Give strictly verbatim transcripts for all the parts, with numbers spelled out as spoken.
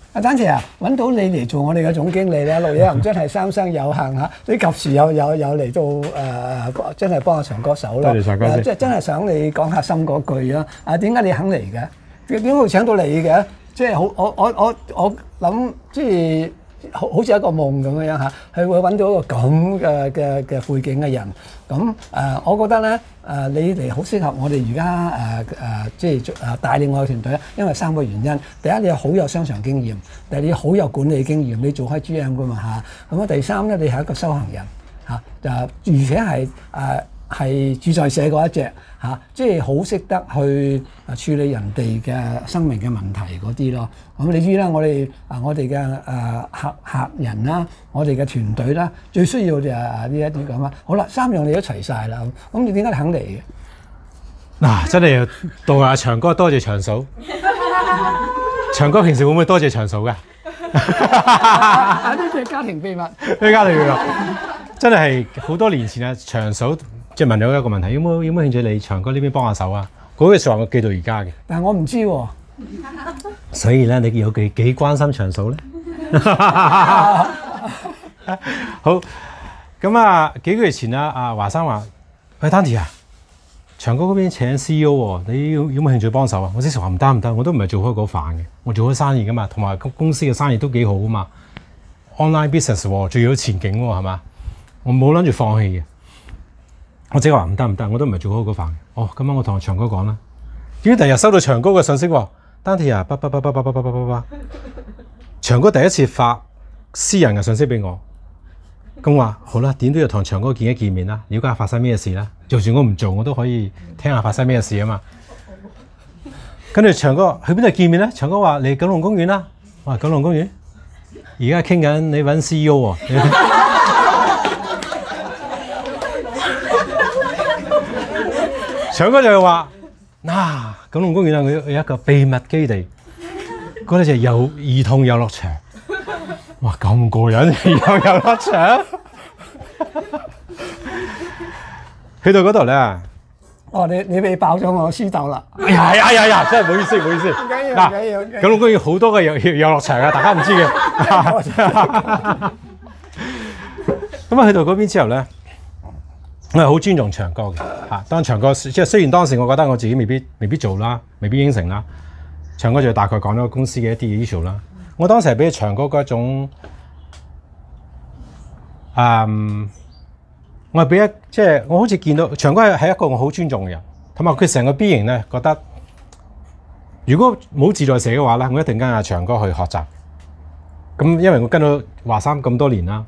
阿丹姐啊，揾到你嚟做我哋嘅總經理咧，六一林真係三生有幸嚇，你及時有有有嚟到誒、呃，真係幫阿長哥手咯。 多謝長哥先。 即係真係想你講下心嗰句啊！啊，點解你肯嚟嘅？點點會請到你嘅？即係好，我我我我諗，即係好好似一個夢咁樣嚇，係會揾到一個咁嘅嘅嘅背景嘅人。咁誒、呃，我覺得咧誒、呃，你哋好適合我哋而家誒誒，即係誒帶領我嘅團隊咧，因為三個原因。第一，你好有商場經驗；第二，你好有管理經驗，你做開 G M 噶嘛嚇。咁啊，第三咧，你係一個修行人嚇，就、啊、而且係誒。呃係住在社嗰一隻嚇、啊，即係好識得去處理人哋嘅生命嘅問題嗰啲咯。咁、嗯、你知啦，我哋啊，我哋嘅誒客客人啦，我哋嘅團隊啦，最需要就係呢一啲咁啊。好啦，三樣你都齊晒啦。咁你點解你肯嚟嘅？ 嗱、啊，真係要到阿長哥多謝長嫂。長哥平時會唔會多謝長嫂㗎？ 啊！呢啲係家庭秘密。呢家庭秘密。真係好多年前啊，長嫂。即係問咗一個問題，有冇有冇興趣嚟長哥呢邊幫下手啊？嗰句説話我記到而家嘅。 但係我唔知喎、啊。 所以咧，你有幾幾關心長嫂咧？好，咁啊幾個月前啊，阿華生話：喂 Danny 啊，長哥嗰邊請 C E O 喎，你有有冇興趣幫手啊？我即時話唔得唔得，我都唔係做開嗰範嘅，我做開生意噶嘛，同埋公司嘅生意都幾好啊嘛 ，online business 喎，最有前景喎，係嘛？我冇諗住放棄嘅。我即係話唔得唔得，我都唔係做好嗰份嘅。哦，咁樣我同長哥講啦。點解第日收到長哥嘅信息喎 ？Danny 啊，叭叭叭叭叭叭叭叭叭，長哥第一次發私人嘅信息俾我，咁話好啦，點都要同長哥見一見面啦，了解下發生咩事啦。就算我唔做，我都可以聽下發生咩事啊嘛。跟住長哥去邊度見面咧？長哥話嚟九龍公園啦。我話九龍公園，而家傾緊你揾 C E O 喎。長哥就係話：嗱、啊，九龍公園啊，佢有一個秘密基地，嗰度就係遊兒童遊樂場。哇，咁過癮，兒童遊樂場。去到嗰度咧， 哦，你你被爆咗我輸鬥啦！ 哎呀哎呀呀，真係唔好意思唔好意思。 唔緊要唔緊要。嗱， 九龍公園好多個遊遊樂場啊，大家唔知嘅。咁啊，去到嗰邊之後咧。我係好尊重長哥嘅嚇，當長哥即係雖然當時我覺得我自己未必未必做啦，未必應承啦，長哥就大概講咗公司嘅一啲 issue 啦。我當時係俾長哥嗰一種，嗯，我係俾一即係我好似見到長哥係係一個我好尊重嘅人，同埋佢成個 B 型咧覺得，如果冇自在社嘅話咧，我一定跟阿長哥去學習。咁因為我跟到華三咁多年啦。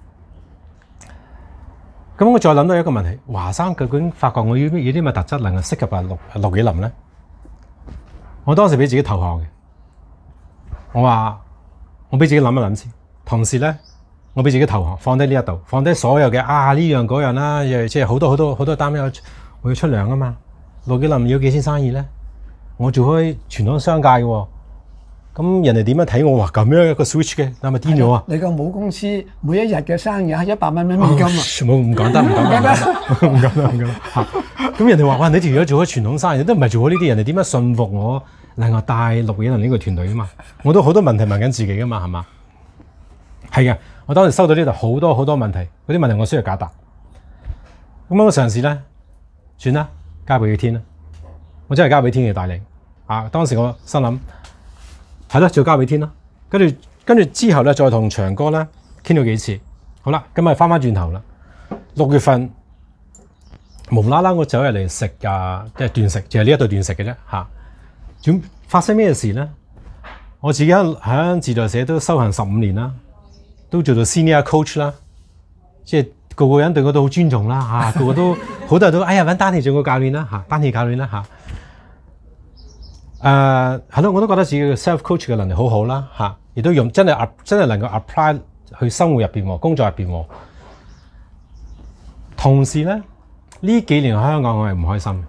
咁我再諗到一個問題，華生究竟發覺我有啲乜特質能夠適合阿陸陸紀林咧？我當時俾自己投降嘅，我話我俾自己諗一諗先。同時咧，我俾自己投降，放低呢一度，放低所有嘅啊呢樣嗰樣啦，又即係好多好多好多擔憂，我要出糧啊嘛。陸紀林要幾錢生意咧？我做開傳統商界嘅喎。咁人哋點樣睇我話咁樣一個 switch 嘅，係咪癲咗啊？ 你個母公司每一日嘅生意係一百蚊蚊美金啊！ 冇唔講得，唔講得，唔講得，唔講得。咁人哋話：哇，你條友做咗傳統生意，都唔係做咗呢啲，人哋點樣信服我，能夠帶陸紀林呢個團隊啊嘛？我都好多問題問緊自己噶嘛，係嘛？係嘅，我當時收到呢度好多好多問題，嗰啲問題我需要解答。咁我嘗試咧，算啦，交俾天啦。我真係交俾天嘅帶領啊！當時我心諗。係啦，就交俾天啦。跟住跟住之後咧，再同長哥咧傾咗幾次。好啦，今日翻翻轉頭啦。六月份無啦啦，我走入嚟食啊，即係斷食，就係呢一度斷食嘅啫嚇。點發生咩事咧？我自己喺喺自在社都修行十五年啦，都做到 senior coach 啦，即係個個人對我都好尊重啦嚇，個個都好多人都哎呀揾丹尼做個教練啦嚇，丹尼教練啦嚇。誒係咯，我都覺得自己嘅 self coach 嘅能力好好啦嚇，亦都用真係真係能夠 apply 去生活入邊喎，工作入邊喎。同時咧，呢幾年喺香港我係唔開心。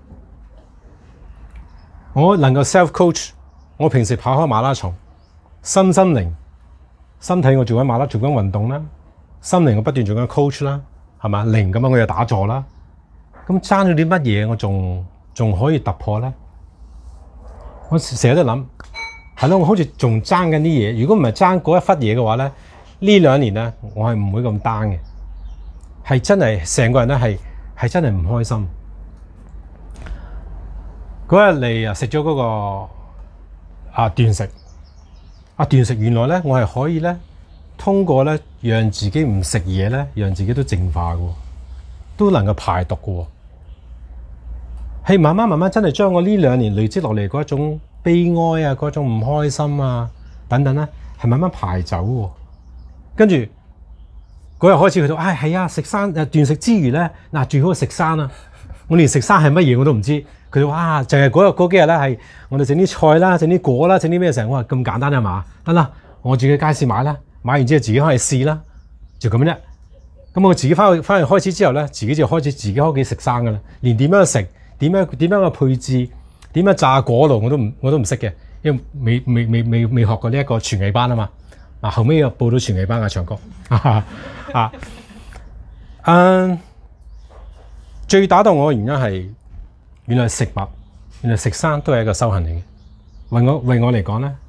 我能夠 self coach，我平時跑開馬拉松，身心靈，身體我做緊馬拉做緊運動啦，心靈我不斷做緊 coach 啦，係嘛？靈咁樣我又打坐啦。咁爭咗啲乜嘢我仲仲可以突破咧？我成日都諗， 係咯，我好似仲爭緊啲嘢。如果唔係爭嗰一忽嘢嘅話咧，呢兩年咧我係唔會咁 down 嘅，係真係成個人咧係係真係唔開心。嗰日嚟啊食咗嗰個啊斷食，啊斷食原來咧我係可以咧通過咧讓自己唔食嘢咧，讓自己都淨化嘅，都能夠排毒嘅。係慢慢慢慢真係將我呢兩年累積落嚟嗰一種悲哀啊，嗰種唔開心啊等等咧，係慢慢排走喎。跟住嗰日開始佢就，唉係啊，食生誒斷食之餘咧，嗱最好食生啊！我連食生係乜嘢我都唔知。佢就哇，就係嗰日嗰幾日咧，係我哋整啲菜啦，整啲果啦，整啲咩成，我話咁簡單啊嘛，得啦，我自己街市買啦，買完之後自己可以試啦，就咁啫。咁我自己翻去翻去開始之後咧，自己就開始自己屋企食生噶啦，連點樣食，點樣點樣嘅配置，點樣炸果爐我都唔我都唔識嘅，因為未未未未未學過呢一個廚藝班啊嘛。啊後尾又報到廚藝班啊，長哥啊，嗯，最打動我嘅原因係。原來食物，原來食生都係一個修行嚟嘅。為我為我嚟講咧，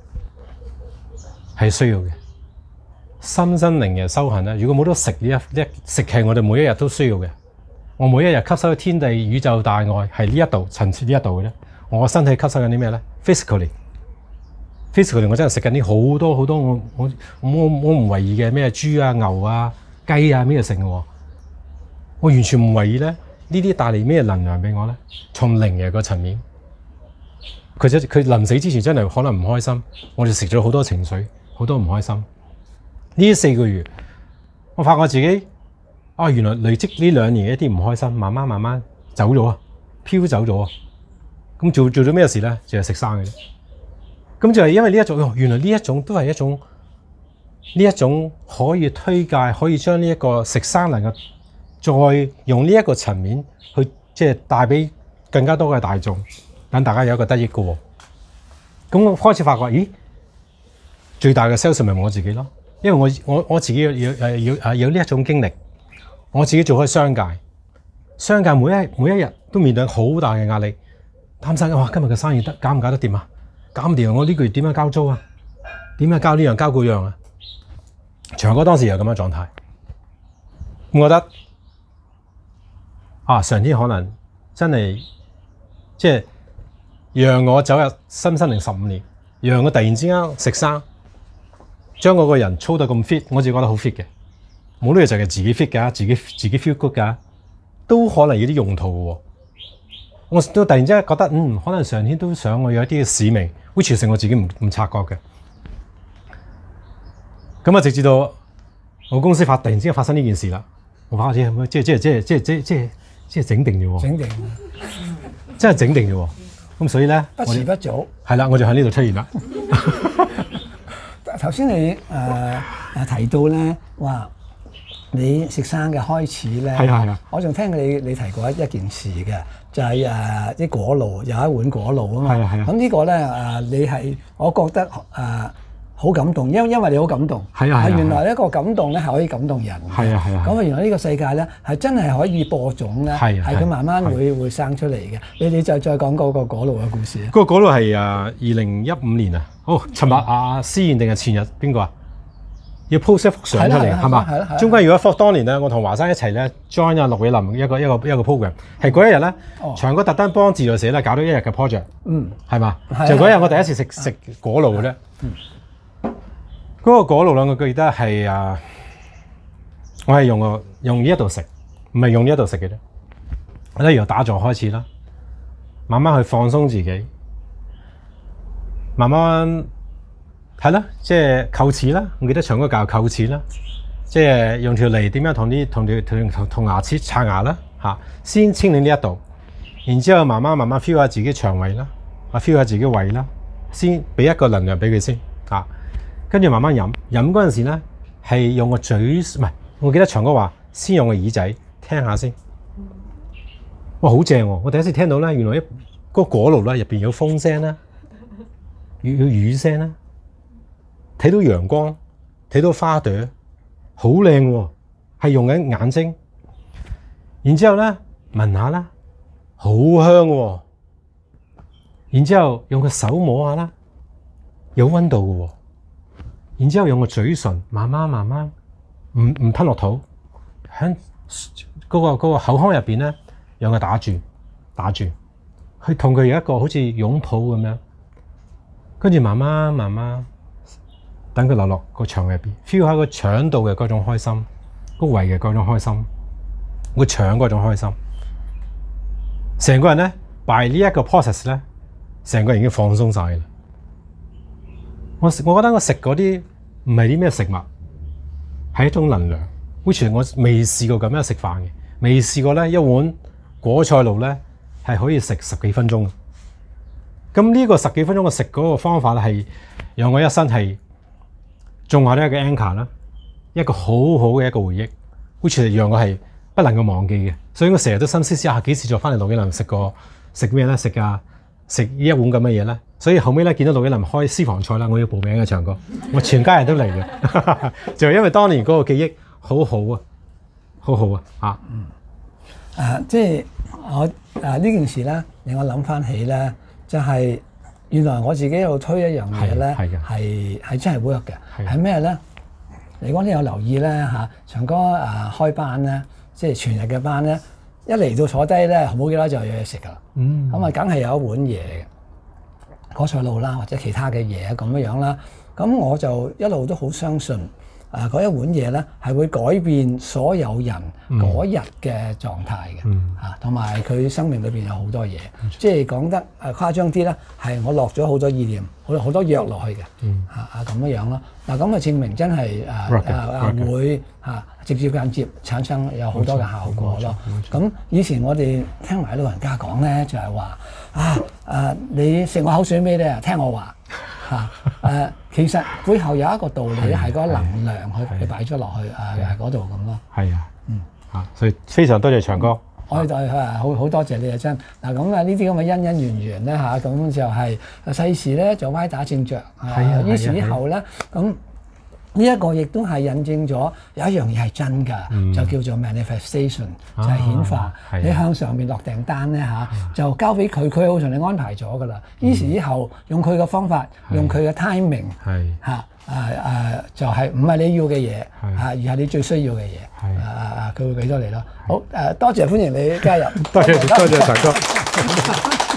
係需要嘅。心身靈嘅修行咧，如果冇得食呢一一食係我哋每一日都需要嘅。我每一日吸收天地宇宙大愛係呢一度層次呢一度嘅咧。我身體吸收緊啲咩咧 ？physically，physically 我真係食緊啲好多好多我我我我唔為意嘅咩豬啊牛啊雞啊咩食嘅喎，我完全唔為意咧。呢啲帶嚟咩能量俾我咧？從靈嘅個層面，佢真佢臨死之前真係可能唔開心，我哋食咗好多情緒，好多唔開心。呢四個月，我發覺自己啊，原來累積呢兩年一啲唔開心，慢慢慢慢走咗啊，飄走咗啊。咁做做咗咩事咧？就係食生嘅啫。咁就係因為呢一種，原來呢一種都係一種呢一種可以推介，可以將呢一個食生能夠。再用呢一個層面去即係帶俾更加多嘅大眾，等大家有一個得益嘅喎。咁我開始發覺，咦，最大嘅 sales 咪我自己咯，因為我我我自己要要誒要有呢一種經歷，我自己做開商界，商界每一每一日都面對好大嘅壓力，擔心哇今日嘅生意得搞唔搞得掂啊？搞唔掂，我呢個月點樣交租啊？點樣交呢樣交嗰樣啊？長哥當時又咁嘅狀態，我覺得。啊！上天可能真係即係讓我走入新生靈十五年，讓我突然之間食生，將我個人操到咁 fit，我自己覺得好 fit 嘅。冇呢嘢就係自己 fit 㗎，自己自己 feel good 㗎，都可能有啲用途嘅喎。我都突然之間覺得，嗯，可能上天都想我有一啲嘅使命 which 係我自己唔唔察覺嘅。咁啊，直至到我公司發突然之間發生呢件事啦，我發覺即係即係即係即係即係即係。即係整定啫喎，整定，真係整定啫喎。咁所以咧， 不遲不早， 係啦，我就喺呢度出現啦。 頭先你誒誒、呃、提到咧，話你食生嘅開始咧，係啊係啊，我仲聽你你提過一一件事嘅，就係誒啲果爐有一碗果爐啊嘛。係啊係啊。咁呢個咧誒，你係我覺得誒。呃好感動，因因為你好感動，係啊係原來一個感動咧係可以感動人，係啊係啊。咁啊原來呢個世界咧係真係可以播種咧，係係佢慢慢會會生出嚟嘅。你你再再講嗰個果爐嘅故事啊。嗰個果爐係啊二零一五年啊，哦，尋日阿思燕定係前日邊個啊？要 post 一幅相出嚟係嘛？係啦係啦。中間如果放當年咧，我同華山一齊咧 join 阿陸偉林一個一個一個 program， 係嗰一日咧，長哥特登幫自在社咧搞到一日嘅 project，嗯，係嘛？就嗰日我第一次食食果爐嘅啫。嗰個果爐兩個記得係啊，我係用個用呢一度食，唔係用呢一度食嘅啫。我咧由打坐開始啦，慢慢去放鬆自己，慢慢係啦，即係臼齒啦。我記得長哥教臼齒啦，即係用條脷點樣同啲同條同同牙齒刷牙啦嚇，先清理呢一度，然之後慢慢慢慢 feel 下自己腸胃啦，啊 feel 下自己胃啦，先俾一個能量俾佢先啊。跟住慢慢飲，飲嗰陣時咧係用個嘴，唔係，我記得長哥話先用個耳仔聽下先。哇，好正喎！我第一次聽到咧，原來一個果爐咧入邊有風聲啦，有有雨聲啦，睇到陽光，睇到花朵，好靚喎，係用緊眼睛。然之後咧聞下啦，好香喎。然之後用個手摸下啦。 有温度嘅喎。然之後用個嘴唇慢慢慢慢唔唔吞落肚，喺嗰個嗰個口腔入邊咧，讓佢打轉打轉，去同佢有一個好似擁抱咁樣，跟住慢慢慢慢等佢流落個腸入邊 ，feel 下個腸度嘅嗰種開心，個胃嘅嗰種開心，個腸嗰種開心，成個人咧 by 呢一個 process 咧，成個人已經放鬆晒啦。我我覺得我食嗰啲唔係啲咩食物，係一種能量。which 我未試過咁樣食飯嘅，未試過咧一碗果菜露咧係可以食十幾分鐘。咁呢個十幾分鐘嘅食嗰個方法咧係讓我一生係種下呢一個 anchor 啦，一個好好嘅一個回憶 which 係讓我係不能夠忘記嘅。所以我成日都心思思下幾時再翻嚟陸景林食過食咩咧？食啊食呢一碗咁嘅嘢咧。所以後尾咧見到陸景林開私房菜啦，我要報名嘅唱歌，我全家人都嚟嘅，就係因為當年嗰個記憶好好啊，好好啊啊！ 嗯，啊，即係我啊呢件事咧，令我諗翻起咧，就係、是、原來我自己喺度推一樣嘢咧，係係真係 work 嘅，係咩咧？你講你有留意咧嚇，長哥啊開班咧，即係全日嘅班咧，一嚟到坐低咧，冇幾多就有嘢食噶啦，嗯，咁啊梗係有一碗嘢嘅。果菜露啦，或者其他嘅嘢咁樣樣啦，咁我就一路都好相信，啊嗰一碗嘢咧係會改變所有人嗰日嘅狀態嘅，嚇同埋佢生命裏邊有好多嘢，嗯、即係講得誒誇張啲咧，係我落咗好多意念，好多好多藥落去嘅，嚇啊咁樣樣咯。嗱咁啊證明真係誒誒誒會嚇直接間接產生有好多嘅效果咯。咁以前我哋聽埋老人家講咧，就係話啊誒你食我口水尾咧，聽我話。嚇誒，其實背後有一個道理咧，係嗰個能量去去擺咗落去誒嗰度咁咯。係啊，嗯嚇，所以非常多謝長哥。我哋就係好好多謝你啊真嗱咁啊呢啲咁嘅恩恩緣緣咧嚇，咁就係世事咧就歪打正着啊。於是以後咧咁。呢一個亦都係印證咗有一樣嘢係真㗎，嗯、就叫做 manifestation，就係顯化。啊、你向上面落訂單咧嚇，啊、就交俾佢，佢好同你安排咗㗎啦。於、嗯、是以後用佢嘅方法，是用佢嘅 timing，嚇誒誒，就係唔係你要嘅嘢嚇，而係你最需要嘅嘢。係啊啊，佢會俾咗你咯。好誒，多謝歡迎你加入，多謝多謝長哥。